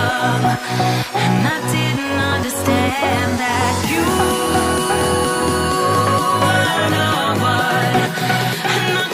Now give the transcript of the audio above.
young, and I didn't understand that you were no one, and I